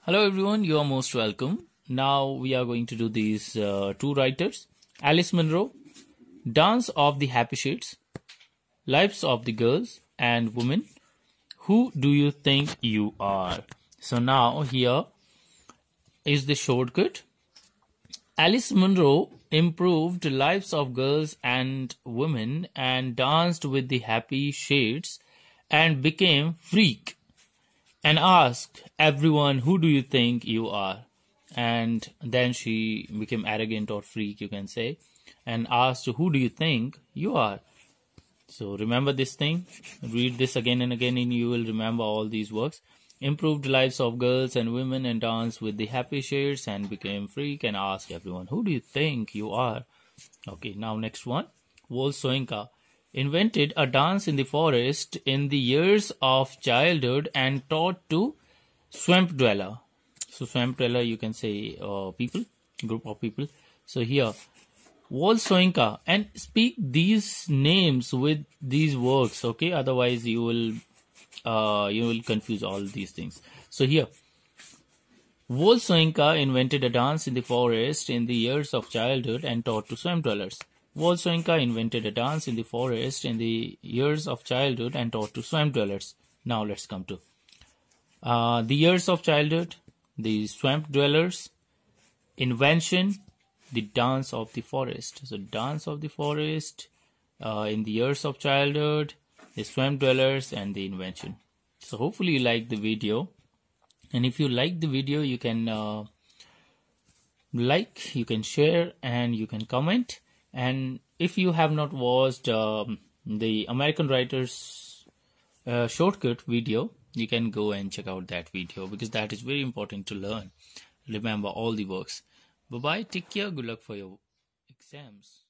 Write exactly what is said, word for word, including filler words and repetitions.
Hello everyone, you are most welcome. Now we are going to do these uh, two writers. Alice Munro, Dance of the Happy Shades, Lives of the Girls and Women. Who do you think you are? So now here is the shortcut. Alice Munro improved lives of girls and women and danced with the happy shades and became freak and asked everyone, who do you think you are? And then she became arrogant or freak, you can say, and asked, who do you think you are? So remember this thing, read this again and again and you will remember all these works. Improved lives of girls and women and danced with the happy shades and became freak and asked everyone, who do you think you are? Okay, now next one. Wole Soyinka invented a dance in the forest in the years of childhood and taught to swamp dweller. So swamp dweller, you can say uh, people, group of people. So here, Wole Soyinka, and speak these names with these works, okay? Otherwise, you will uh, you will confuse all these things. So here, Wole Soyinka invented a dance in the forest in the years of childhood and taught to swamp dwellers. Wole Soyinka invented a dance in the forest in the years of childhood and taught to swamp dwellers. Now let's come to uh, the years of childhood, the swamp dwellers, invention, the dance of the forest. So dance of the forest uh, in the years of childhood, the swamp dwellers and the invention. So hopefully you like the video. And if you like the video, you can uh, like, you can share and you can comment. And if you have not watched um, the American Writers uh, Shortcut video, you can go and check out that video because that is very important to learn. Remember all the works. Bye-bye. Take care. Good luck for your exams.